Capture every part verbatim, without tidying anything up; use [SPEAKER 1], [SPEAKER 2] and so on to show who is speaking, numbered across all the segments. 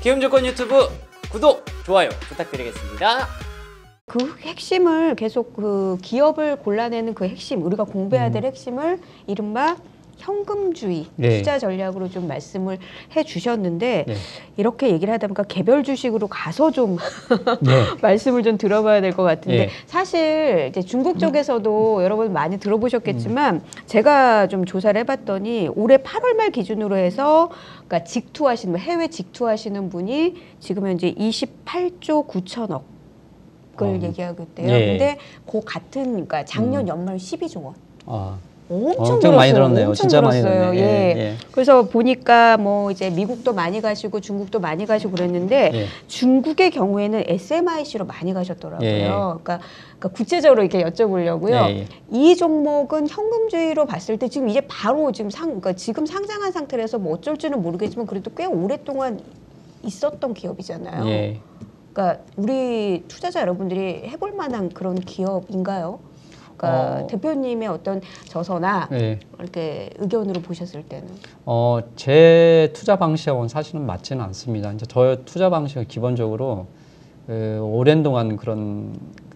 [SPEAKER 1] 기업조건 유튜브 구독, 좋아요 부탁드리겠습니다.
[SPEAKER 2] 그 핵심을 계속 그 기업을 골라내는 그 핵심, 우리가 공부해야 될 음. 핵심을 이른바 현금주의 네. 투자 전략으로 좀 말씀을 해주셨는데 네. 이렇게 얘기를 하다 보니까 개별 주식으로 가서 좀 네. 말씀을 좀 들어봐야 될 것 같은데 네. 사실 이제 중국 쪽에서도 음. 여러분 많이 들어보셨겠지만 음. 제가 좀 조사를 해봤더니 올해 팔월 말 기준으로 해서 그러니까 직투하시는 해외 직투하시는 분이 지금 현재 이십팔조 구천억 을 어. 얘기하고 있대요. 예. 근데 그 같은 그러니까 작년 음. 연말 십이조 원. 아. 엄청,
[SPEAKER 3] 엄청 많이 들었네요.
[SPEAKER 2] 엄청
[SPEAKER 3] 진짜
[SPEAKER 2] 들었어요.
[SPEAKER 3] 많이 들었네요.
[SPEAKER 2] 예.
[SPEAKER 3] 예. 예.
[SPEAKER 2] 그래서 보니까 뭐 이제 미국도 많이 가시고 중국도 많이 가시고 그랬는데 예. 중국의 경우에는 에스엠아이씨로 많이 가셨더라고요. 예. 그러니까, 그러니까 구체적으로 이렇게 여쭤보려고요. 예. 이 종목은 현금주의로 봤을 때 지금 이제 바로 지금 상, 그러니까 지금 상장한 상태라서 뭐 어쩔지는 모르겠지만 그래도 꽤 오랫동안 있었던 기업이잖아요. 예. 그러니까 우리 투자자 여러분들이 해볼 만한 그런 기업인가요? 그러니까 어, 대표님의 어떤 저서나 네. 이렇게 의견으로 보셨을 때는
[SPEAKER 3] 어, 제 투자 방식하고는 사실은 맞지는 않습니다. 이제 저 투자 방식은 기본적으로 그, 오랜 동안 그런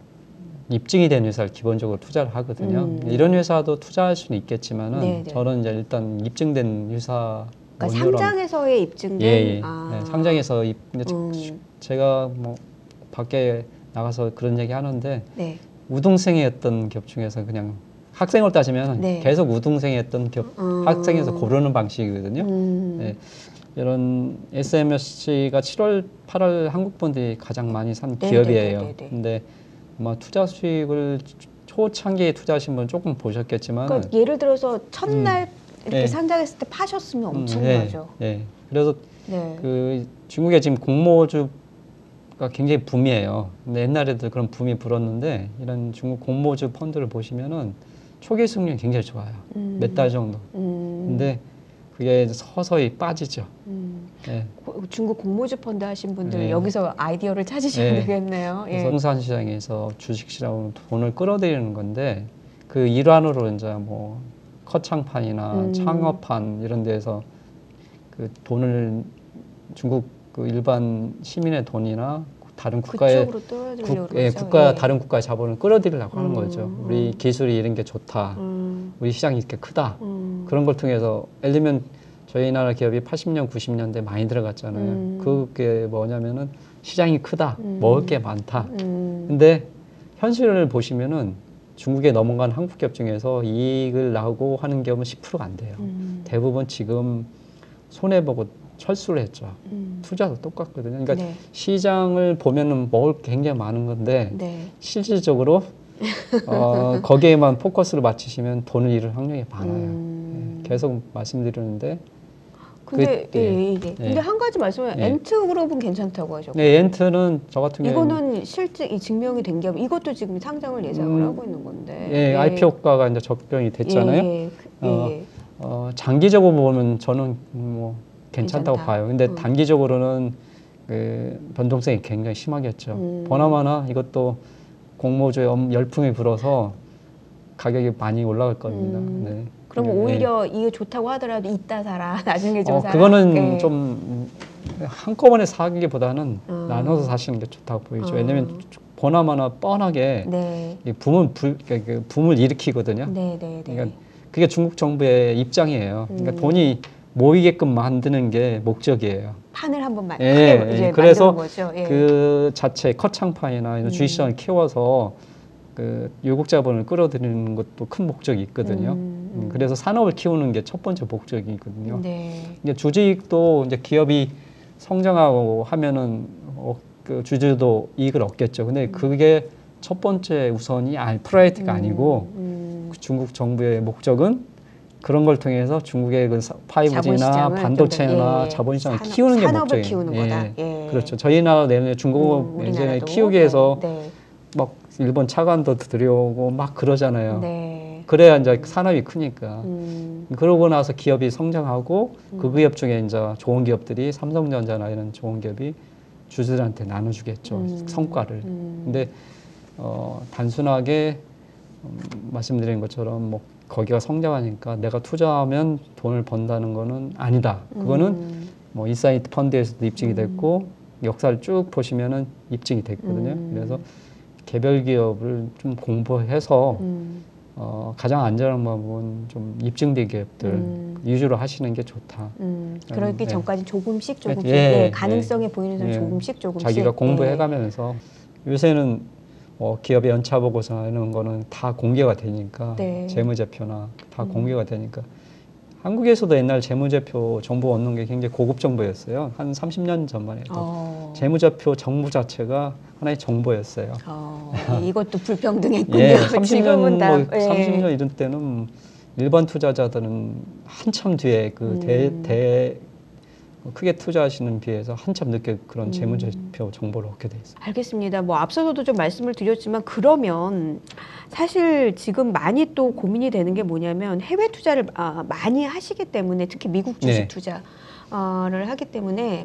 [SPEAKER 3] 입증이 된 회사를 기본적으로 투자를 하거든요. 음. 이런 회사도 투자할 수는 있겠지만은 네네. 저는 이제 일단 입증된 회사
[SPEAKER 2] 그러니까 상장에서의 입증된
[SPEAKER 3] 예, 예. 아. 네, 상장에서 입, 음. 제가 뭐 밖에 나가서 그런 얘기 하는데. 네. 우등생이었던 기업 중에서 그냥 학생을 따지면 네. 계속 우등생이었던 기업 음. 학생에서 고르는 방식이거든요. 음. 네. 이런 에스엠에스씨가 칠월, 팔월 한국 분들이 가장 많이 산 네, 기업이에요. 네, 네, 네. 근데 아마 투자 수익을 초창기에 투자하신 분 조금 보셨겠지만
[SPEAKER 2] 그러니까 예를 들어서 첫날 음. 이렇게 네. 상장했을 때 파셨으면 엄청나죠.
[SPEAKER 3] 음, 네. 네. 그래서 네. 그 중국에 지금 공모주 굉장히 붐이에요. 근데 옛날에도 그런 붐이 불었는데 이런 중국 공모주 펀드를 보시면은 초기 수익률이 굉장히 좋아요. 음. 몇 달 정도. 음. 근데 그게 서서히 빠지죠. 음.
[SPEAKER 2] 네. 중국 공모주 펀드 하신 분들 네. 여기서 아이디어를 찾으시면 네. 되겠네요. 예.
[SPEAKER 3] 부동산 시장에서 주식 시장으로 돈을 끌어들이는 건데 그 일환으로 이제 뭐 커창판이나 음. 창업판 이런 데서 그 돈을 중국 그 일반 시민의 돈이나 다른 국가의 국, 예, 국가 예. 다른 국가의 자본을 끌어들이려고 음, 하는 거죠. 우리 음. 기술이 이런 게 좋다. 음. 우리 시장이 이렇게 크다. 음. 그런 걸 통해서 예를 들면 저희 나라 기업이 팔십 년, 구십 년대 많이 들어갔잖아요. 음. 그게 뭐냐면은 시장이 크다. 음. 먹을 게 많다. 음. 근데 현실을 보시면은 중국에 넘어간 한국 기업 중에서 이익을 나고 하는 기업은 십 퍼센트가 안 돼요. 음. 대부분 지금 손해보고 철수를 했죠. 음. 투자도 똑같거든요. 그러니까 네. 시장을 보면은 먹을 게 굉장히 많은 건데 네. 실질적으로 어, 거기에만 포커스를 맞추시면 돈을 잃을 확률이 많아요. 음. 네, 계속 말씀드리는데.
[SPEAKER 2] 근데 그, 예, 예, 예. 네. 근데 한 가지 말씀은 네. 엔트그룹은 괜찮다고 하셨고.
[SPEAKER 3] 네, 엔트는 저 같은 경우
[SPEAKER 2] 이거는 실제 이 증명이 된 기업. 이것도 지금 상장을 예상을 음, 하고 있는 건데.
[SPEAKER 3] 예, 예. 아이피오가가 이제 적용이 됐잖아요. 예, 예. 어, 예. 어, 장기적으로 보면 저는 뭐. 괜찮다고 괜찮다. 봐요. 근데 음. 단기적으로는 그 변동성이 굉장히 심하겠죠. 음. 보나마나 이것도 공모주에 열풍이 불어서 가격이 많이 올라갈 겁니다. 음. 네.
[SPEAKER 2] 그러면 네. 오히려 이게 좋다고 하더라도 이따 사라, 나중에 좀
[SPEAKER 3] 어,
[SPEAKER 2] 사라.
[SPEAKER 3] 그거는 네. 좀 한꺼번에 사기보다는 음. 나눠서 사시는 게 좋다고 보이죠. 음. 왜냐하면 보나마나 뻔하게 네. 붐을 불, 그 붐을 일으키거든요. 네, 네, 네. 그러니까 그게 중국 정부의 입장이에요. 그러니까 음. 돈이 모이게끔 만드는 게 목적이에요.
[SPEAKER 2] 판을 한번 만,
[SPEAKER 3] 예,
[SPEAKER 2] 크게 이제
[SPEAKER 3] 그래서
[SPEAKER 2] 거죠. 예.
[SPEAKER 3] 그 자체 커창판이나 음. 주식시장을 키워서 그 외국 자본을 끌어들이는 것도 큰 목적이 있거든요. 음, 음. 그래서 산업을 키우는 게 첫 번째 목적이거든요. 네. 이제 주주익도 이제 기업이 성장하고 하면은 어, 그 주주도 이익을 얻겠죠. 근데 음. 그게 첫 번째 우선이 아니 프라이어티가 음, 아니고 음. 중국 정부의 목적은 그런 걸 통해서 중국의 그 파이브지나 반도체나 예, 자본시장을 산업, 키우는 게 목적이에요.
[SPEAKER 2] 키우는
[SPEAKER 3] 예,
[SPEAKER 2] 거다. 예.
[SPEAKER 3] 그렇죠. 저희 나라 내내 중국어 예전에 음, 키우기 위해서 네, 네. 막 일본 차관도 들여오고 막 그러잖아요. 네. 그래야 이제 산업이 크니까. 음. 그러고 나서 기업이 성장하고 음. 그 기업 중에 이제 좋은 기업들이 삼성전자나 이런 좋은 기업이 주주들한테 나눠주겠죠. 음. 성과를. 음. 근데 어, 단순하게 음, 말씀드린 것처럼 뭐 거기가 성장하니까 내가 투자하면 돈을 번다는 거는 아니다. 그거는 음. 뭐 인사이트 펀드에서도 입증이 됐고 음. 역사를 쭉 보시면은 입증이 됐거든요. 음. 그래서 개별 기업을 좀 공부해서 음. 어, 가장 안전한 방법은 좀 입증된 기업들 음. 위주로 하시는 게 좋다.
[SPEAKER 2] 음. 그러기 네. 전까지 조금씩 조금씩
[SPEAKER 3] 예,
[SPEAKER 2] 네, 가능성이
[SPEAKER 3] 예,
[SPEAKER 2] 보이는 사람
[SPEAKER 3] 예.
[SPEAKER 2] 조금씩 조금씩
[SPEAKER 3] 자기가 공부해가면서 네. 요새는 뭐 기업의 연차 보고서 이런 거는 다 공개가 되니까 네. 재무제표나 다 음. 공개가 되니까 한국에서도 옛날 재무제표 정보 얻는 게 굉장히 고급 정보였어요. 한 삼십 년 전만 해도 어. 재무제표 정보 자체가 하나의 정보였어요.
[SPEAKER 2] 어. 이것도 불평등했군요.
[SPEAKER 3] 예, 삼십 년,
[SPEAKER 2] 다,
[SPEAKER 3] 뭐
[SPEAKER 2] 예.
[SPEAKER 3] 삼십 년 이런 때는 일반 투자자들은 한참 뒤에 그 대, 음. 대 크게 투자하시는 비해서 한참 늦게 그런 재무제표 음. 정보를 얻게 돼 있어요.
[SPEAKER 2] 알겠습니다. 뭐 앞서서도 좀 말씀을 드렸지만 그러면 사실 지금 많이 또 고민이 되는 게 뭐냐면 해외 투자를 아, 많이 하시기 때문에 특히 미국 주식 네. 투자를 하기 때문에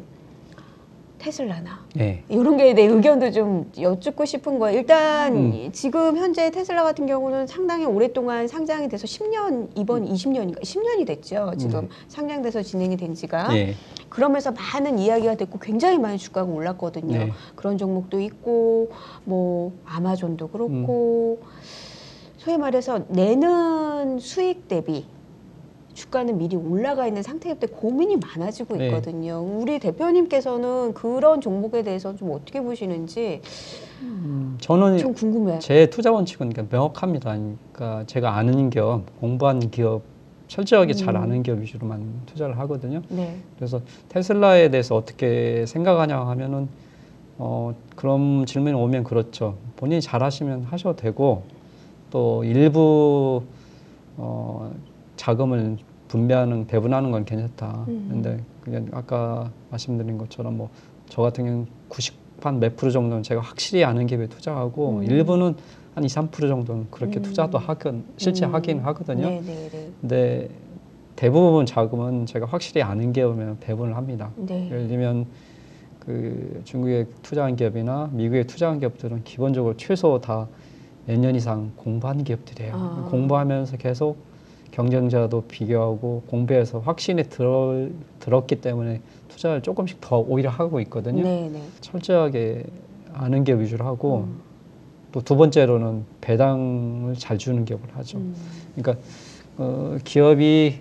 [SPEAKER 2] 테슬라나 네. 이런 게 내 의견도 좀 여쭙고 싶은 거예요. 일단 음. 지금 현재 테슬라 같은 경우는 상당히 오랫동안 상장이 돼서 십 년 이번 이십 년인가 십 년이 됐죠. 지금 음. 상장돼서 진행이 된 지가. 네. 그러면서 많은 이야기가 됐고 굉장히 많이 주가가 올랐거든요. 네. 그런 종목도 있고 뭐 아마존도 그렇고 음. 소위 말해서 내는 수익 대비 주가는 미리 올라가 있는 상태일 때 고민이 많아지고 있거든요. 네. 우리 대표님께서는 그런 종목에 대해서 좀 어떻게 보시는지
[SPEAKER 3] 음, 저는
[SPEAKER 2] 좀 궁금해요.
[SPEAKER 3] 제 투자 원칙은 명확합니다. 그러니까 제가 아는 기업, 공부한 기업, 철저하게 음. 잘 아는 기업 위주로만 투자를 하거든요. 네. 그래서 테슬라에 대해서 어떻게 생각하냐 하면은 어, 그런 질문이 오면 그렇죠. 본인이 잘하시면 하셔도 되고 또 일부 어, 자금을 분배하는 배분하는 건 괜찮다. 음. 근데 그냥 아까 말씀드린 것처럼 뭐 저 같은 경우는 구십 한 몇 프로 정도는 제가 확실히 아는 기업에 투자하고 음. 일부는 한 이, 삼 퍼센트 정도는 그렇게 음. 투자도 하긴 실제 음. 하긴 하거든요. 네네네. 근데 대부분 자금은 제가 확실히 아는 기업이면 배분을 합니다. 네. 예를 들면 그 중국에 투자한 기업이나 미국에 투자한 기업들은 기본적으로 최소 다 몇 년 이상 공부한 기업들이에요. 아. 공부하면서 계속 경쟁자도 비교하고 공부해서 확신이 들어, 들었기 때문에 투자를 조금씩 더 오히려 하고 있거든요. 네네. 철저하게 아는 기업 위주로 하고 음. 또 두 번째로는 배당을 잘 주는 기업을 하죠. 음. 그러니까 어, 기업이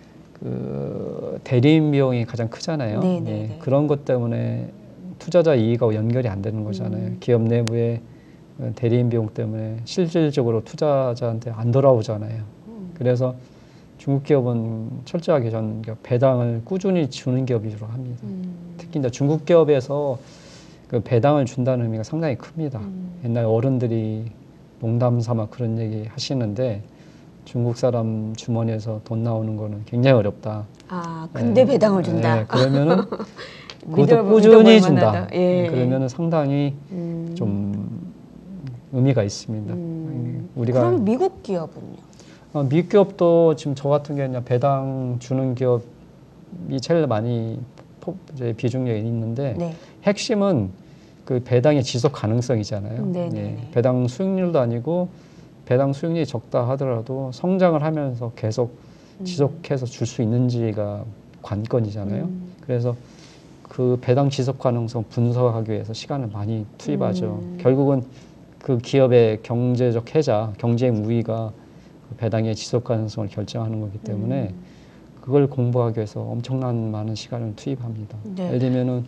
[SPEAKER 3] 그 대리인 비용이 가장 크잖아요. 네, 그런 것 때문에 투자자 이익하고 연결이 안 되는 거잖아요. 음. 기업 내부의 대리인 비용 때문에 실질적으로 투자자한테 안 돌아오잖아요. 음. 그래서 중국 기업은 철저하게 저는 배당을 꾸준히 주는 기업 위주로 합니다. 음. 특히 이제 중국 기업에서 그 배당을 준다는 의미가 상당히 큽니다. 음. 옛날 어른들이 농담 삼아 그런 얘기 하시는데 중국 사람 주머니에서 돈 나오는 거는 굉장히 어렵다.
[SPEAKER 2] 아, 근데 네. 배당을 준다.
[SPEAKER 3] 네, 그러면은 그것도 꾸준히 준다. 예. 그러면은 상당히 음. 좀 의미가 있습니다.
[SPEAKER 2] 음. 우리가 그럼 미국 기업은요?
[SPEAKER 3] 어, 미국 기업도 지금 저 같은 경우는 배당 주는 기업이 제일 많이 포, 이제 비중이 있는데 네. 핵심은 그 배당의 지속 가능성이잖아요. 예, 배당 수익률도 아니고 배당 수익률이 적다 하더라도 성장을 하면서 계속 음. 지속해서 줄 수 있는지가 관건이잖아요. 음. 그래서 그 배당 지속 가능성 분석하기 위해서 시간을 많이 투입하죠. 음. 결국은 그 기업의 경제적 해자, 경쟁 우위가 그 배당의 지속 가능성을 결정하는 거기 때문에 음. 그걸 공부하기 위해서 엄청난 많은 시간을 투입합니다. 네. 예를 들면은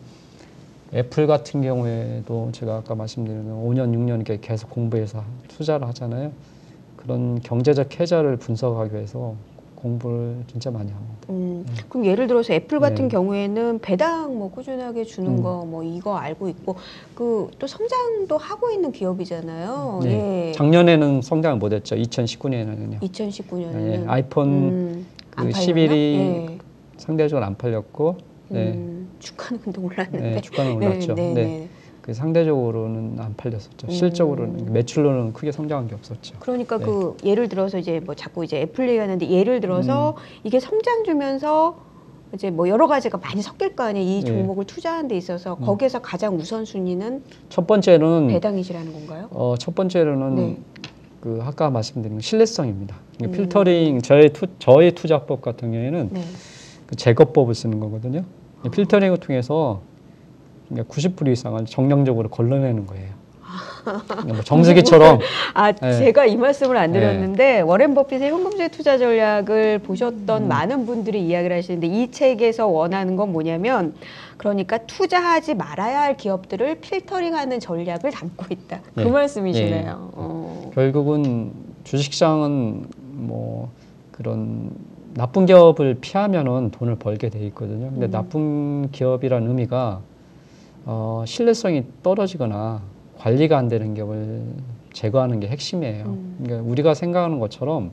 [SPEAKER 3] 애플 같은 경우에도 제가 아까 말씀드린 오 년, 육 년 이렇게 계속 공부해서 투자를 하잖아요. 그런 경제적 해자를 분석하기 위해서 공부를 진짜 많이 합니다.
[SPEAKER 2] 음, 네. 그럼 예를 들어서 애플 같은 네. 경우에는 배당 뭐 꾸준하게 주는 음. 거 뭐 이거 알고 있고 그 또 성장도 하고 있는 기업이잖아요.
[SPEAKER 3] 네. 예. 작년에는 성장을 못했죠. 이천십구 년에는요.
[SPEAKER 2] 이천십구 년에는
[SPEAKER 3] 예. 아이폰 음, 그 십일이 예. 상대적으로 안 팔렸고 네.
[SPEAKER 2] 음, 주가는 근데 올랐는데.
[SPEAKER 3] 네, 주가는 올랐죠. 네, 네, 네. 네. 그 상대적으로는 안 팔렸었죠. 음. 실적으로는 매출로는 크게 성장한 게 없었죠.
[SPEAKER 2] 그러니까 네. 그 예를 들어서 이제 뭐 자꾸 이제 애플 얘기하는데 예를 들어서 음. 이게 성장 주면서 이제 뭐 여러 가지가 많이 섞일 거 아니에요. 이 종목을 네. 투자하는 데 있어서 음. 거기에서 가장 우선순위는
[SPEAKER 3] 첫 번째는
[SPEAKER 2] 배당이시라는 건가요?
[SPEAKER 3] 어, 첫 번째로는 네. 그 아까 말씀드린 신뢰성입니다. 음. 필터링 저의 투 저의 투자법 같은 경우에는 네. 그 제거법을 쓰는 거거든요. 필터링을 통해서 구십 퍼센트 이상을 정량적으로 걸러내는 거예요. 뭐 정수기처럼.
[SPEAKER 2] 아,
[SPEAKER 3] 네.
[SPEAKER 2] 제가 이 말씀을 안 드렸는데 네. 워렌 버핏의 현금주의 투자 전략을 보셨던 음. 많은 분들이 이야기를 하시는데 이 책에서 원하는 건 뭐냐면 그러니까 투자하지 말아야 할 기업들을 필터링하는 전략을 담고 있다. 그 네. 말씀이시네요. 네. 어.
[SPEAKER 3] 결국은 주식시장은 뭐 그런 나쁜 기업을 피하면은 돈을 벌게 돼 있거든요. 근데 음. 나쁜 기업이라는 의미가 어, 신뢰성이 떨어지거나 관리가 안 되는 기업을 제거하는 게 핵심이에요. 음. 그러니까 우리가 생각하는 것처럼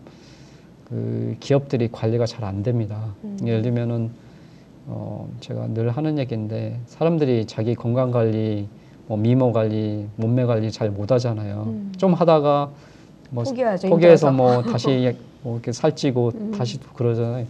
[SPEAKER 3] 그 기업들이 관리가 잘 안 됩니다. 음. 예를 들면은 어, 제가 늘 하는 얘기인데 사람들이 자기 건강 관리, 뭐 미모 관리, 몸매 관리 잘 못 하잖아요. 음. 좀 하다가 뭐
[SPEAKER 2] 포기하죠,
[SPEAKER 3] 포기해서 뭐 다시 뭐 이렇게 살찌고 음. 다시 그러잖아요.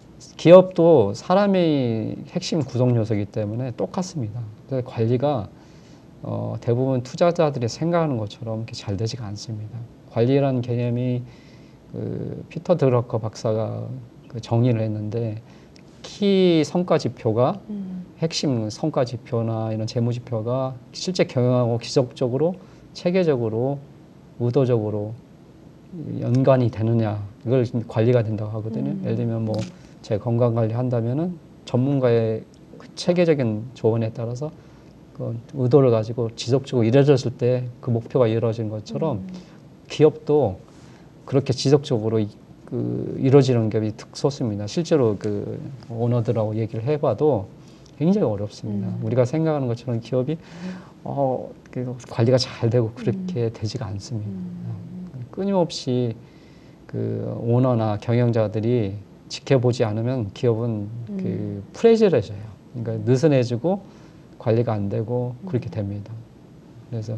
[SPEAKER 3] 기업도 사람의 핵심 구성 요소이기 때문에 똑같습니다. 그래서 관리가 어, 대부분 투자자들이 생각하는 것처럼 이렇게 잘 되지가 않습니다. 관리라는 개념이 그 피터 드러커 박사가 그 정의를 했는데 키 성과 지표가 음. 핵심 성과 지표나 이런 재무 지표가 실제 경영하고 지속적으로 체계적으로 의도적으로 연관이 되느냐 이걸 관리가 된다고 하거든요. 음. 예를 들면 뭐 제 건강 관리 한다면은 전문가의 그 체계적인 조언에 따라서 그 의도를 가지고 지속적으로 이루어졌을 때 그 목표가 이루어진 것처럼 음. 기업도 그렇게 지속적으로 이, 그 이루어지는 기업이 특소수입니다. 실제로 그 오너들하고 얘기를 해봐도 굉장히 어렵습니다. 음. 우리가 생각하는 것처럼 기업이 어, 관리가 잘 되고 그렇게 음. 되지가 않습니다. 음. 끊임없이 그 오너나 경영자들이 지켜보지 않으면 기업은 음. 그 프레질해져요. 그러니까 느슨해지고 관리가 안 되고 그렇게 됩니다. 그래서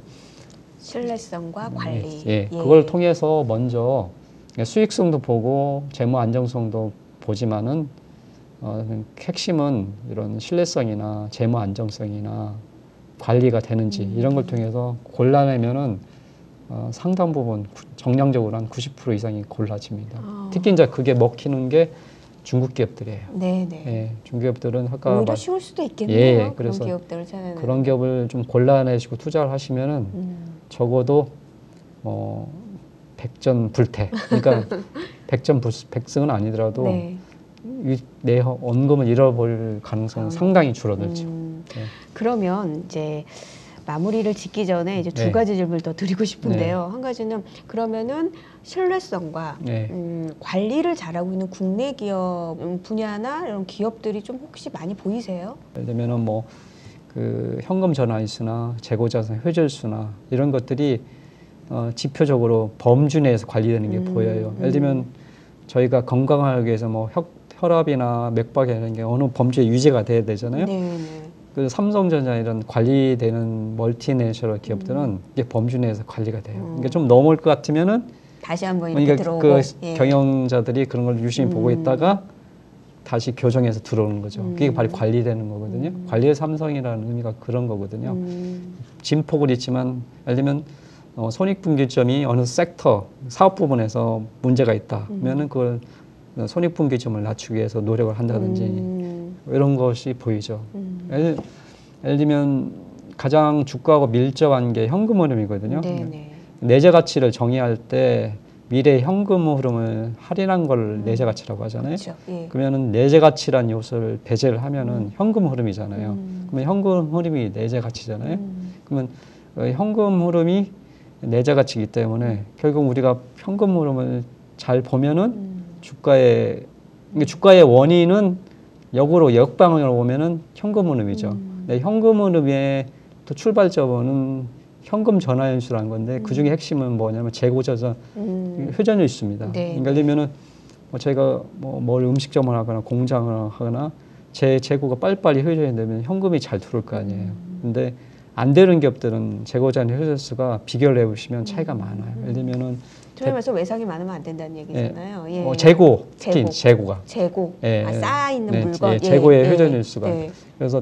[SPEAKER 2] 신뢰성과 관리.
[SPEAKER 3] 예, 예. 그걸 통해서 먼저 수익성도 보고 재무 안정성도 보지만은 어, 핵심은 이런 신뢰성이나 재무 안정성이나 관리가 되는지 음. 이런 걸 통해서 골라내면은 어, 상당 부분 정량적으로 한 구십 퍼센트 이상이 골라집니다. 어. 특히 이제 그게 먹히는 게 중국 기업들이에요.
[SPEAKER 2] 네네.
[SPEAKER 3] 예, 중기업들은 아까
[SPEAKER 2] 오히려
[SPEAKER 3] 말,
[SPEAKER 2] 쉬울 수도 있겠네요.
[SPEAKER 3] 예,
[SPEAKER 2] 그런
[SPEAKER 3] 그래서
[SPEAKER 2] 기업들을 찾아내는.
[SPEAKER 3] 그런 기업을 좀 골라내시고 투자를 하시면은 음. 적어도 어, 백전불태. 그러니까 백전 백승은 아니더라도 네. 이, 내 원금을 잃어버릴 가능성은 아. 상당히 줄어들죠. 음.
[SPEAKER 2] 네. 그러면 이제 마무리를 짓기 전에 이제 두 네. 가지 질문을 더 드리고 싶은데요. 네. 한 가지는 그러면은 신뢰성과 네. 음, 관리를 잘하고 있는 국내 기업 분야나 이런 기업들이 좀 혹시 많이 보이세요?
[SPEAKER 3] 예를 들면은 뭐 그 현금 전환수나 재고자산 회절수나 이런 것들이 어, 지표적으로 범주 내에서 관리되는 게 음, 보여요. 예를 들면 음. 저희가 건강하기 위해서 뭐 혈, 혈압이나 맥박이 이런 게 어느 범주에 유지가 돼야 되잖아요. 네, 네. 그 삼성전자 이런 관리되는 멀티내셔널 기업들은 음. 이게 범주 내에서 관리가 돼요. 음. 그러니까 좀 넘을 것 같으면은
[SPEAKER 2] 다시 한번 이렇게
[SPEAKER 3] 그러니까
[SPEAKER 2] 들어오고
[SPEAKER 3] 그
[SPEAKER 2] 예.
[SPEAKER 3] 경영자들이 그런 걸 유심히 음. 보고 있다가 다시 교정해서 들어오는 거죠.
[SPEAKER 2] 음.
[SPEAKER 3] 그게 바로 관리되는 거거든요. 음. 관리의 삼성이라는 의미가 그런 거거든요. 음. 진폭은 있지만 예를 들면 어, 손익분기점이 어느 섹터 사업 부분에서 문제가 있다. 그러면은 그걸 손익분기점을 낮추기 위해서 노력을 한다든지 음. 이런 것이 보이죠. 음. 예를, 예를 들면 가장 주가하고 밀접한 게 현금 흐름이거든요. 네네. 내재 가치를 정의할 때 미래 현금 흐름을 할인한 걸 음. 내재 가치라고 하잖아요. 그렇죠. 예. 그러면은 내재 가치란 요소를 배제를 하면은 음. 현금 흐름이잖아요. 음. 그러면 현금 흐름이 내재 가치잖아요. 음. 그러면 어, 현금 흐름이 내재 가치이기 때문에 결국 우리가 현금 흐름을 잘 보면은 음. 주가의 그러니까 주가의 원인은 역으로 역방향으로 보면은 현금 흐름이죠. 음. 네, 현금 흐름의 또 출발점은 현금 전환 현수라는 건데 음. 그 중에 핵심은 뭐냐면 재고자산 음. 회전 일수입니다. 네. 그러니까 예를 들면은 뭐 저희가 뭐 뭘 음식점을 하거나 공장을 하거나 제 재고가 빨리빨리 회전이 되면 현금이 잘 들어올 거 아니에요. 음. 근데 안 되는 기업들은 재고자산 회전수가 비교를 해보시면 차이가 음. 많아요. 예를 들면은
[SPEAKER 2] 저희 말해서 외상이 많으면 안 된다는 얘기잖아요. 예.
[SPEAKER 3] 예. 어, 재고, 특히
[SPEAKER 2] 재고.
[SPEAKER 3] 재고가.
[SPEAKER 2] 재고.
[SPEAKER 3] 예.
[SPEAKER 2] 아, 쌓아 있는
[SPEAKER 3] 네.
[SPEAKER 2] 물건.
[SPEAKER 3] 예. 재고의
[SPEAKER 2] 예.
[SPEAKER 3] 회전일수가.
[SPEAKER 2] 예.
[SPEAKER 3] 그래서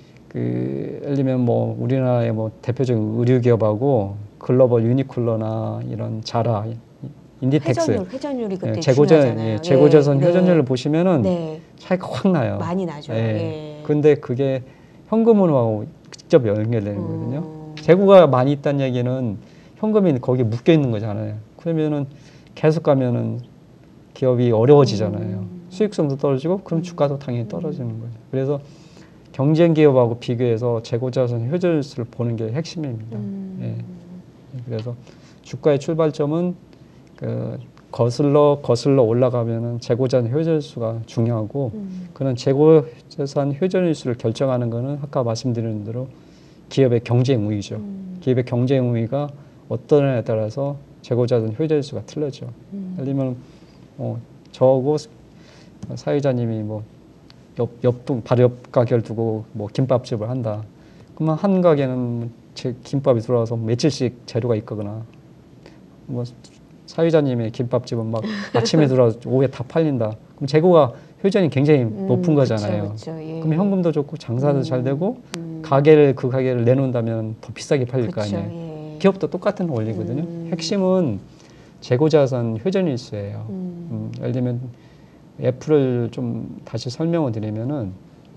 [SPEAKER 3] 그 예를 들면 뭐 우리나라의 뭐 대표적인 의류 기업하고 글로벌 유니클로나 이런 자라, 인디텍스.
[SPEAKER 2] 회전율, 회전율이 그때
[SPEAKER 3] 예. 재고자,
[SPEAKER 2] 중요하잖아요.
[SPEAKER 3] 예. 재고자산
[SPEAKER 2] 예.
[SPEAKER 3] 회전율을
[SPEAKER 2] 네.
[SPEAKER 3] 보시면은
[SPEAKER 2] 네.
[SPEAKER 3] 차이가 확 나요.
[SPEAKER 2] 많이 나죠.
[SPEAKER 3] 예.
[SPEAKER 2] 예.
[SPEAKER 3] 근데 그게 현금으로 직접 연결되는
[SPEAKER 2] 음.
[SPEAKER 3] 거거든요. 재고가 많이 있다는 얘기는 현금이 거기에 묶여 있는 거잖아요. 그러면은 계속 가면은 기업이 어려워지잖아요.
[SPEAKER 2] 음.
[SPEAKER 3] 수익성도 떨어지고 그럼 주가도 당연히 떨어지는 거죠. 그래서 경쟁 기업하고 비교해서 재고자산 효율수를 보는 게 핵심입니다.
[SPEAKER 2] 음.
[SPEAKER 3] 예. 그래서 주가의 출발점은 그 거슬러 거슬러 올라가면은 재고자산 효율수가 중요하고
[SPEAKER 2] 음.
[SPEAKER 3] 그런 재고자산 효율수를 결정하는 거는 아까 말씀드린 대로 기업의 경쟁 우위죠.
[SPEAKER 2] 음.
[SPEAKER 3] 기업의 경쟁 우위가 어떠냐에 따라서 재고자산 효율수가 틀려져.
[SPEAKER 2] 음.
[SPEAKER 3] 예를 들면 어, 저하고 사회자님이 뭐 옆, 옆동 바로 옆 가게를 두고 뭐 김밥집을 한다. 그러면 한 가게는 제 김밥이 들어와서 며칠씩 재료가 있거나 뭐 사회자님의 김밥집은 막 아침에 들어와서 오후에 다 팔린다. 그럼 재고가 효전이 굉장히
[SPEAKER 2] 음,
[SPEAKER 3] 높은 거잖아요.
[SPEAKER 2] 그쵸, 그쵸, 예.
[SPEAKER 3] 그럼 현금도 좋고 장사도
[SPEAKER 2] 음,
[SPEAKER 3] 잘 되고
[SPEAKER 2] 음.
[SPEAKER 3] 가게를 그 가게를 내놓는다면 더 비싸게 팔릴
[SPEAKER 2] 그쵸,
[SPEAKER 3] 거 아니에요.
[SPEAKER 2] 예.
[SPEAKER 3] 기업도 똑같은 원리거든요.
[SPEAKER 2] 음.
[SPEAKER 3] 핵심은 재고자산 효전일수예요.
[SPEAKER 2] 음.
[SPEAKER 3] 음, 예를 들면 애플을 좀 다시 설명을 드리면은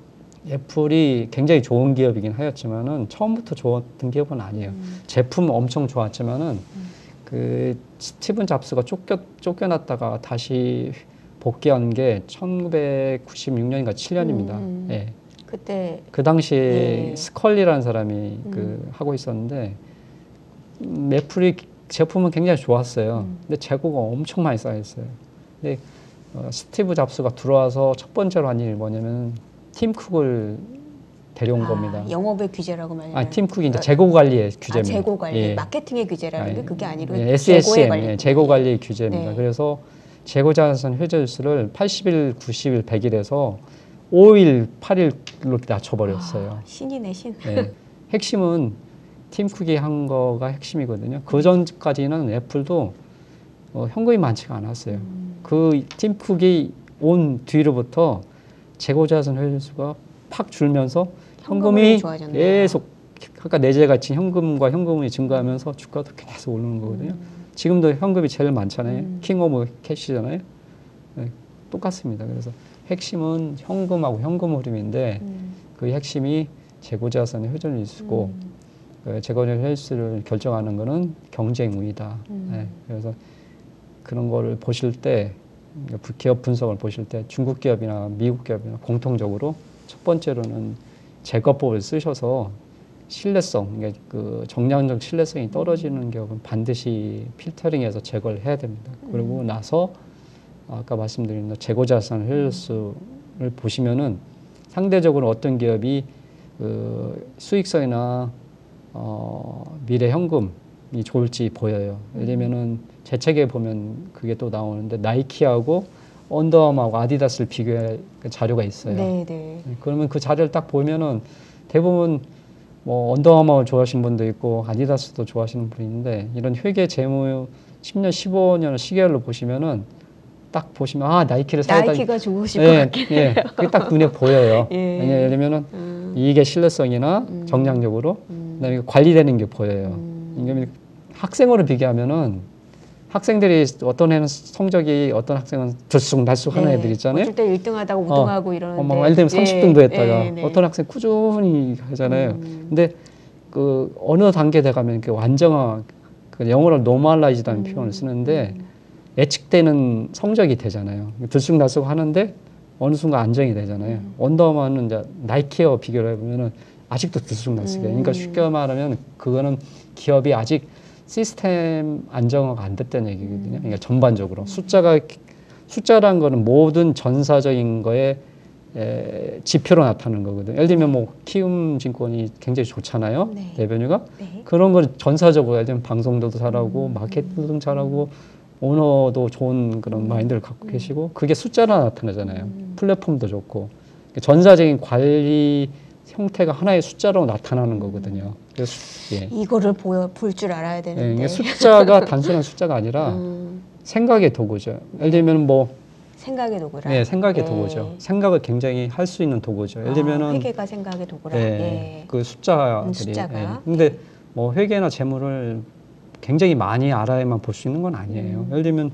[SPEAKER 3] 애플이 굉장히 좋은 기업이긴 하였지만은 처음부터 좋았던 기업은 아니에요.
[SPEAKER 2] 음.
[SPEAKER 3] 제품 엄청 좋았지만은
[SPEAKER 2] 음.
[SPEAKER 3] 그 스티븐 잡스가 쫓겨 쫓겨났다가 다시 복귀한 게 천구백구십육 년인가 칠 년입니다.
[SPEAKER 2] 음.
[SPEAKER 3] 예.
[SPEAKER 2] 그때
[SPEAKER 3] 그 당시에
[SPEAKER 2] 예.
[SPEAKER 3] 스컬리라는 사람이
[SPEAKER 2] 음.
[SPEAKER 3] 그 하고 있었는데 음, 애플이 제품은 굉장히 좋았어요.
[SPEAKER 2] 음.
[SPEAKER 3] 근데 재고가 엄청 많이 쌓였어요. 근데 어, 스티브 잡스가 들어와서 첫 번째로 한 일이 뭐냐면 팀 쿡을 데려온
[SPEAKER 2] 아,
[SPEAKER 3] 겁니다.
[SPEAKER 2] 영업의 규제라고 말하는.
[SPEAKER 3] 아, 팀 쿡이 이제 재고 관리의
[SPEAKER 2] 아,
[SPEAKER 3] 규제입니다.
[SPEAKER 2] 재고 관리,
[SPEAKER 3] 예.
[SPEAKER 2] 마케팅의 규제라는 게 그게 아니고
[SPEAKER 3] 예,
[SPEAKER 2] 재고의
[SPEAKER 3] 에스에스엠,
[SPEAKER 2] 관리.
[SPEAKER 3] 예, 재고 관리 규제입니다.
[SPEAKER 2] 네.
[SPEAKER 3] 그래서 재고자산 효율수를 팔십 일, 구십 일, 백 일에서 오 일, 팔 일로 낮춰버렸어요.
[SPEAKER 2] 아, 신이네 신.
[SPEAKER 3] 예. 핵심은 팀 쿡이 한 거가 핵심이거든요. 그 전까지는 애플도 어, 현금이 많지가 않았어요.
[SPEAKER 2] 음.
[SPEAKER 3] 그 팀 쿡이 온 뒤로부터 재고자산 효율수가 팍 줄면서
[SPEAKER 2] 현금이
[SPEAKER 3] 현금이
[SPEAKER 2] 좋아졌네요.
[SPEAKER 3] 계속 아까 내재가치 현금과 현금이 증가하면서 주가도 계속 오르는 거거든요.
[SPEAKER 2] 음.
[SPEAKER 3] 지금도 현금이 제일 많잖아요.
[SPEAKER 2] 음.
[SPEAKER 3] 킹 오브 캐시잖아요. 네, 똑같습니다. 그래서 핵심은 현금하고 현금 흐름인데
[SPEAKER 2] 음.
[SPEAKER 3] 그 핵심이 재고자산의 회전일수고
[SPEAKER 2] 음.
[SPEAKER 3] 그 재고자산 회전일수를 결정하는 거는 경쟁 우위다.
[SPEAKER 2] 음.
[SPEAKER 3] 네, 그래서 그런 거를 보실 때 기업 분석을 보실 때 중국 기업이나 미국 기업이나 공통적으로 첫 번째로는 제거법을 쓰셔서 신뢰성, 그러니까 그 정량적 신뢰성이 떨어지는 기업은 반드시 필터링해서 제거를 해야 됩니다. 그리고 나서 아까 말씀드린 재고자산 효율수를 보시면은 상대적으로 어떤 기업이 그 수익성이나 어 미래 현금이 좋을지 보여요. 예를 들면은 제 책에 보면 그게 또 나오는데 나이키하고 언더아머하고 아디다스를 비교할 자료가 있어요.
[SPEAKER 2] 네, 네.
[SPEAKER 3] 그러면 그 자료를 딱 보면은 대부분 뭐 언더아머를 좋아하시는 분도 있고 아디다스도 좋아하시는 분이 있는데 이런 회계 재무 십 년, 십오 년 시계열로 보시면은 딱 보시면 아 나이키를 사야
[SPEAKER 2] 나이키가 좋으실
[SPEAKER 3] 예,
[SPEAKER 2] 것 같긴
[SPEAKER 3] 예,
[SPEAKER 2] 해요.
[SPEAKER 3] 그게 딱 눈에 보여요.
[SPEAKER 2] 예.
[SPEAKER 3] 왜냐면은
[SPEAKER 2] 음.
[SPEAKER 3] 이익의 신뢰성이나
[SPEAKER 2] 음.
[SPEAKER 3] 정량적으로
[SPEAKER 2] 음.
[SPEAKER 3] 그다음에 관리되는 게 보여요.
[SPEAKER 2] 음.
[SPEAKER 3] 이게 학생으로 비교하면은 학생들이 어떤 애는 성적이 어떤 학생은 들쑥날쑥하는
[SPEAKER 2] 네.
[SPEAKER 3] 애들 있잖아요.
[SPEAKER 2] 어쩔 때 일 등 하다가 우 등 하고 이러는데.
[SPEAKER 3] 어, 뭐 예를 들면 삼십 등도 했다가
[SPEAKER 2] 예, 네.
[SPEAKER 3] 어떤 학생 꾸준히 하잖아요.
[SPEAKER 2] 음.
[SPEAKER 3] 근데 그 어느 단계 돼 가면 그 완전화 그 영어로 노멀라이즈라는
[SPEAKER 2] 음.
[SPEAKER 3] 표현을 쓰는데 예측되는 성적이 되잖아요. 들쑥날쑥 하는데 어느 순간 안정이 되잖아요.
[SPEAKER 2] 음.
[SPEAKER 3] 언더아머는 이제 나이키와 비교를 해보면은 아직도 들쑥날쑥해요. 그러니까
[SPEAKER 2] 음.
[SPEAKER 3] 쉽게 말하면 그거는 기업이 아직 시스템 안정화가 안 됐다는 얘기거든요.
[SPEAKER 2] 음.
[SPEAKER 3] 그러니까 전반적으로 숫자가 숫자란 거는 모든 전사적인 거에 에, 지표로 나타나는 거거든요. 예를 들면 뭐 키움증권이 굉장히 좋잖아요.
[SPEAKER 2] 네.
[SPEAKER 3] 대변유가
[SPEAKER 2] 네.
[SPEAKER 3] 그런 걸 전사적으로 예를 들면 방송도 잘하고
[SPEAKER 2] 음.
[SPEAKER 3] 마케팅도 잘하고 오너도 좋은 그런
[SPEAKER 2] 음.
[SPEAKER 3] 마인드를 갖고 계시고 그게 숫자로 나타나잖아요.
[SPEAKER 2] 음.
[SPEAKER 3] 플랫폼도 좋고 전사적인 관리 형태가 하나의 숫자로 나타나는 거거든요. 그래서 수- 예.
[SPEAKER 2] 이거를 보여 볼 줄 알아야
[SPEAKER 3] 예,
[SPEAKER 2] 되는데.
[SPEAKER 3] 이게 숫자가 단순한 숫자가 아니라
[SPEAKER 2] 음.
[SPEAKER 3] 생각의 도구죠. 예를 들면 뭐
[SPEAKER 2] 생각의 도구라.
[SPEAKER 3] 예, 생각의
[SPEAKER 2] 예.
[SPEAKER 3] 도구죠. 생각을 굉장히 할 수 있는 도구죠. 예를 들면은
[SPEAKER 2] 아, 회계가 생각의 도구라.
[SPEAKER 3] 예,
[SPEAKER 2] 예.
[SPEAKER 3] 그 숫자들이
[SPEAKER 2] 음, 숫자가.
[SPEAKER 3] 예. 근데 뭐 회계나 재무를 굉장히 많이 알아야만 볼 수 있는 건 아니에요.
[SPEAKER 2] 음.
[SPEAKER 3] 예를 들면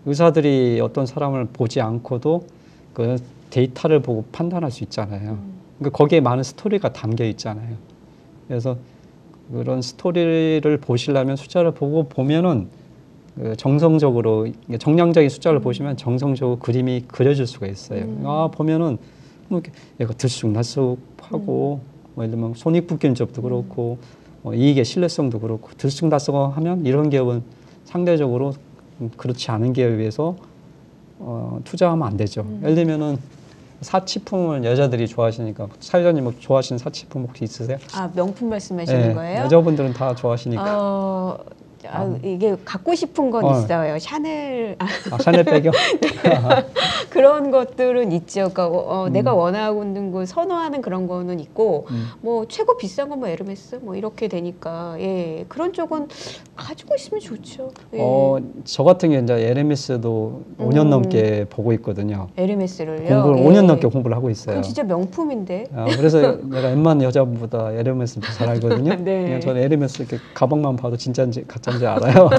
[SPEAKER 3] 의사들이 어떤 사람을 보지 않고도 그 데이터를 보고 판단할 수 있잖아요.
[SPEAKER 2] 음.
[SPEAKER 3] 그러니까 거기에 많은 스토리가 담겨 있잖아요. 그래서 그런 스토리를 보시려면 숫자를 보고 보면은 그 정성적으로 정량적인 숫자를 음. 보시면 정성적으로 그림이 그려질 수가 있어요. 음. 아 보면은 뭐 얘가 들쑥날쑥하고 음. 뭐 예를 들면 손익분기점 적도 그렇고 뭐 이익의 신뢰성도 그렇고 들쑥날쑥하면 이런 기업은 상대적으로 그렇지 않은 기업에 비해서 어, 투자하면 안 되죠. 음. 예를 들면은 사치품을 여자들이 좋아하시니까 사회자님 뭐 좋아하시는 사치품 혹시 있으세요?
[SPEAKER 2] 아 명품 말씀하시는
[SPEAKER 3] 네,
[SPEAKER 2] 거예요?
[SPEAKER 3] 여자분들은 다 좋아하시니까.
[SPEAKER 2] 어, 아, 이게 갖고 싶은 건 어. 있어요. 샤넬 아,
[SPEAKER 3] 아, 샤넬 백이요?
[SPEAKER 2] 그런 것들은 있죠. 그러니까 어, 음. 내가 원하고 있는 거 선호하는 그런 거는 있고 음. 뭐 최고 비싼 건 뭐 에르메스 뭐 이렇게 되니까 예 그런 쪽은 가지고 있으면 좋죠. 예.
[SPEAKER 3] 어, 저 같은 경우 이제 에르메스도 음. 오 년 넘게 보고 있거든요.
[SPEAKER 2] 에르메스를요?
[SPEAKER 3] 공부를
[SPEAKER 2] 예.
[SPEAKER 3] 오 년 넘게 공부를 하고 있어요.
[SPEAKER 2] 그건 진짜 명품인데.
[SPEAKER 3] 아, 그래서 내가 웬만한 여자분보다 에르메스를 더 잘 알거든요.
[SPEAKER 2] 네.
[SPEAKER 3] 저는 에르메스 이렇게 가방만 봐도 진짜인지 가짜인지 알아요.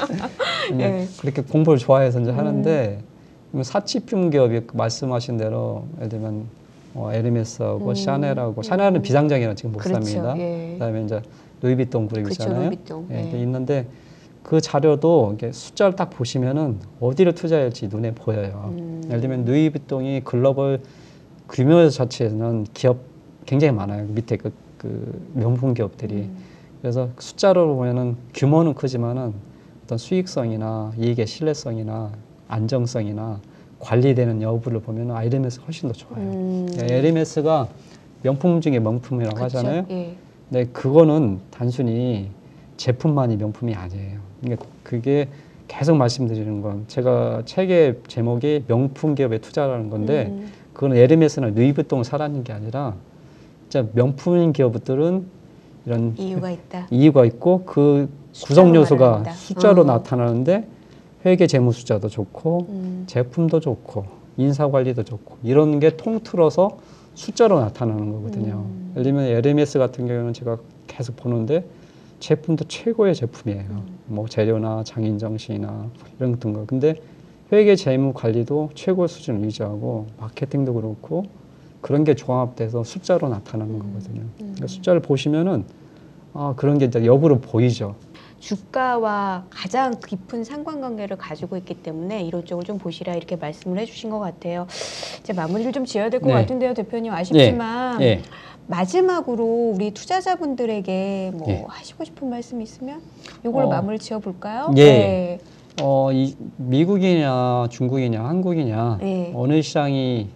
[SPEAKER 3] 예. 그렇게 공부를 좋아해서 이제 음. 하는데 사치품 기업이 말씀하신 대로 예를 들면 어, 에르메스하고 음. 샤넬하고 음. 샤넬은 비상장이라 지금 못 그렇죠. 삽니다. 예. 그다음에 이제 루이비통 그룹이잖아요.
[SPEAKER 2] 그렇죠,
[SPEAKER 3] 예.
[SPEAKER 2] 예.
[SPEAKER 3] 있는데 그 자료도 이렇게 숫자를 딱 보시면은 어디를 투자할지 눈에 보여요. 음. 예를 들면 루이비통이 글로벌 규모 자체에는 기업 굉장히 많아요. 밑에 그, 그 명품 기업들이. 음. 그래서 숫자로 보면은 규모는 크지만은 어떤 수익성이나 이익의 신뢰성이나 안정성이나 관리되는 여부를 보면 에르메스가 훨씬 더 좋아요. 음. 에르메스가 명품 중에 명품이라고 그쵸? 하잖아요.
[SPEAKER 2] 예.
[SPEAKER 3] 근데 그거는 단순히 제품만이 명품이 아니에요. 그러니까 그게 계속 말씀드리는 건 제가 책의 제목이 명품 기업에 투자라는 건데 음. 그건 에르메스나 루이비통을 사라는 게 아니라 진짜 명품인 기업들은 이런
[SPEAKER 2] 이유가 있다.
[SPEAKER 3] 이유가 있고 그 구성 요소가
[SPEAKER 2] 말한다.
[SPEAKER 3] 숫자로
[SPEAKER 2] 어.
[SPEAKER 3] 나타나는데 회계 재무 숫자도 좋고
[SPEAKER 2] 음.
[SPEAKER 3] 제품도 좋고 인사 관리도 좋고 이런 게 통틀어서 숫자로 나타나는 거거든요.
[SPEAKER 2] 음.
[SPEAKER 3] 예를 들면 에르메스 같은 경우는 제가 계속 보는데 제품도 최고의 제품이에요. 음. 뭐 재료나 장인 정신이나 이런 같은 거. 근데 회계 재무 관리도 최고 수준을 유지하고 마케팅도 그렇고 그런 게 종합돼서 숫자로 나타나는 음. 거거든요. 음. 그러니까 숫자를 보시면은 아 그런 게 이제 역으로 보이죠.
[SPEAKER 2] 주가와 가장 깊은 상관관계를 가지고 있기 때문에 이런 쪽을 좀 보시라 이렇게 말씀을 해주신 것 같아요. 이제 마무리를 좀 지어야 될 것 네. 같은데요, 대표님. 아쉽지만 네. 네. 마지막으로 우리 투자자분들에게 뭐 네. 하시고 싶은 말씀 있으면 이걸로 어, 마무리 지어볼까요?
[SPEAKER 3] 예. 네. 어, 이 미국이냐 중국이냐 한국이냐 네. 어느 시장이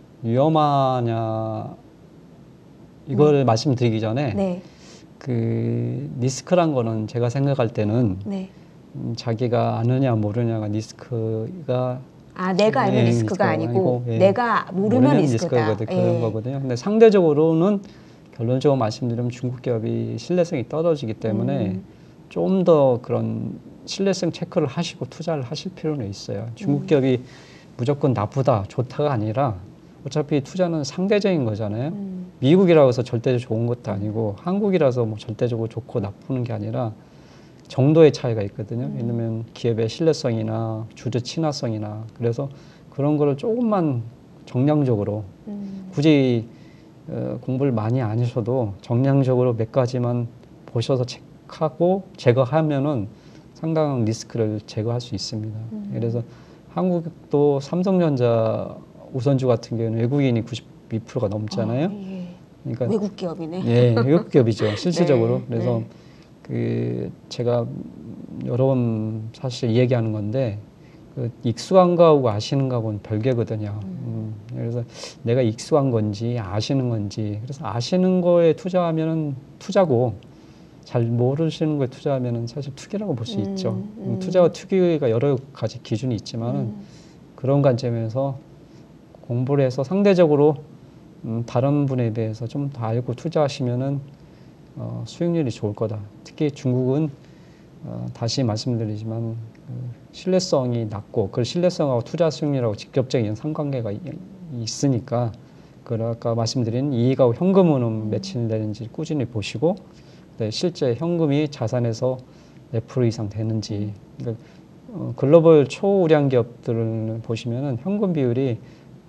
[SPEAKER 3] 위험하냐 이거를 네. 말씀드리기 전에 네. 그 리스크란 거는 제가 생각할 때는 네. 음, 자기가 아느냐 모르냐가 리스크가
[SPEAKER 2] 아 내가 알면 예, 리스크가 아니고, 아니고 예. 내가 모르면, 모르면 리스크다.
[SPEAKER 3] 리스크거든, 그런 예. 거거든요. 근데 상대적으로는 결론적으로 말씀드리면 중국 기업이 신뢰성이 떨어지기 때문에 음. 좀 더 그런 신뢰성 체크를 하시고 투자를 하실 필요는 있어요. 중국 음. 기업이 무조건 나쁘다, 좋다가 아니라 어차피 투자는 상대적인 거잖아요. 음. 미국이라고 해서 절대적으로 좋은 것도 아니고 한국이라서 뭐 절대적으로 좋고 나쁘는 게 아니라 정도의 차이가 있거든요. 음. 왜냐면 기업의 신뢰성이나 주주 친화성이나 그래서 그런 거를 조금만 정량적으로 음. 굳이 어, 공부를 많이 안 하셔도 정량적으로 몇 가지만 보셔서 체크하고 제거하면은 상당한 리스크를 제거할 수 있습니다. 음. 그래서 한국도 삼성전자 우선주 같은 경우는 외국인이 구십이 퍼센트가 넘잖아요. 아, 예. 그러니까
[SPEAKER 2] 외국 기업이네.
[SPEAKER 3] 예, 외국 기업이죠. 실질적으로.
[SPEAKER 2] 네,
[SPEAKER 3] 그래서
[SPEAKER 2] 네.
[SPEAKER 3] 그 제가 여러 번 사실 얘기하는 건데 그 익숙한 거하고 아시는 거하고는 별개거든요. 음. 음, 그래서 내가 익숙한 건지 아시는 건지 그래서 아시는 거에 투자하면은 투자고 잘 모르시는 거에 투자하면은 사실 투기라고 볼 수 음, 있죠. 음. 투자와 투기가 여러 가지 기준이 있지만은 음. 그런 관점에서 공부를 해서 상대적으로 음, 다른 분에 비해서 좀 더 알고 투자하시면은 어, 수익률이 좋을 거다. 특히 중국은 어, 다시 말씀드리지만 그 신뢰성이 낮고 그 신뢰성하고 투자 수익률하고 직접적인 상관계가 이, 있으니까 그 아까 말씀드린 이익하고 현금은 매칭 되는지 꾸준히 보시고 네, 실제 현금이 자산에서 몇 퍼센트 이상 되는지 그러니까 어, 글로벌 초우량 기업들을 보시면은 현금 비율이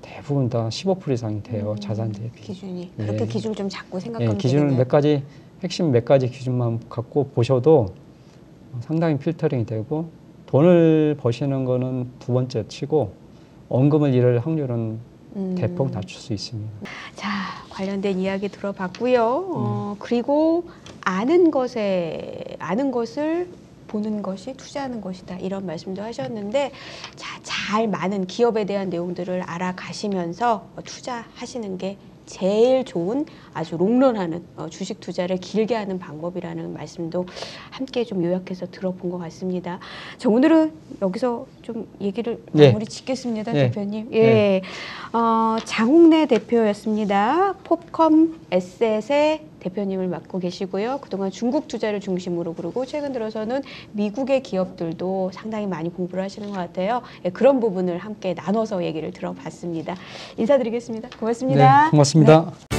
[SPEAKER 3] 대부분 다 십오 퍼센트 이상이 돼요.
[SPEAKER 2] 음,
[SPEAKER 3] 자산 대비.
[SPEAKER 2] 기준이
[SPEAKER 3] 예.
[SPEAKER 2] 그렇게 기준을 좀 잡고 생각하면
[SPEAKER 3] 예, 기준을
[SPEAKER 2] 되겠네요.
[SPEAKER 3] 몇 가지 핵심 몇 가지 기준만 갖고 보셔도 상당히 필터링이 되고 돈을 버시는 거는 두 번째 치고 원금을 잃을 확률은
[SPEAKER 2] 음.
[SPEAKER 3] 대폭 낮출 수 있습니다.
[SPEAKER 2] 자, 관련된 이야기 들어봤고요. 어, 그리고 아는 것에 아는 것을 보는 것이 투자하는 것이다. 이런 말씀도 하셨는데 자, 잘 많은 기업에 대한 내용들을 알아가시면서 투자하시는 게 제일 좋은 아주 롱런하는 어, 주식 투자를 길게 하는 방법이라는 말씀도 함께 좀 요약해서 들어본 것 같습니다. 자, 오늘은 여기서 좀 얘기를
[SPEAKER 3] 네.
[SPEAKER 2] 마무리 짓겠습니다,
[SPEAKER 3] 네.
[SPEAKER 2] 대표님. 예,
[SPEAKER 3] 네.
[SPEAKER 2] 어, 장홍래 대표였습니다. 폼컴 에셋의 대표님을 맡고 계시고요. 그동안 중국 투자를 중심으로 그러고 최근 들어서는 미국의 기업들도 상당히 많이 공부를 하시는 것 같아요. 예, 그런 부분을 함께 나눠서 얘기를 들어봤습니다. 인사드리겠습니다. 고맙습니다.
[SPEAKER 3] 네, 고맙습니다.
[SPEAKER 2] 네.